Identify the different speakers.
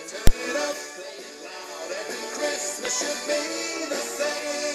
Speaker 1: Turn it up, play it loud. Every Christmas should be the same.